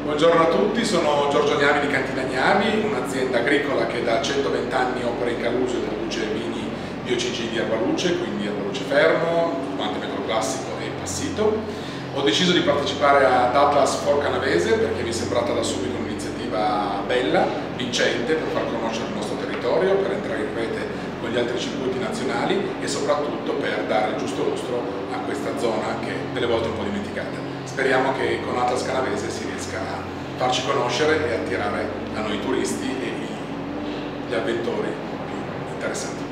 Buongiorno a tutti, sono Giorgio Gnavi di Cantina Gnavi, un'azienda agricola che da 120 anni opera in Caluso e produce vini BioCG di Erbaluce, quindi Erbaluce Fermo, spumante metro classico e passito. Ho deciso di partecipare ad Atlas for Canavese perché mi è sembrata da subito un'iniziativa bella, vincente, per far conoscere il nostro territorio, per entrare in rete con gli altri circuiti nazionali e soprattutto per dare il giusto lustro a questa zona che delle volte è un po' dimenticata. Speriamo che con Atlas Canavese si riesca a farci conoscere e attirare a noi turisti e gli avventori più interessanti.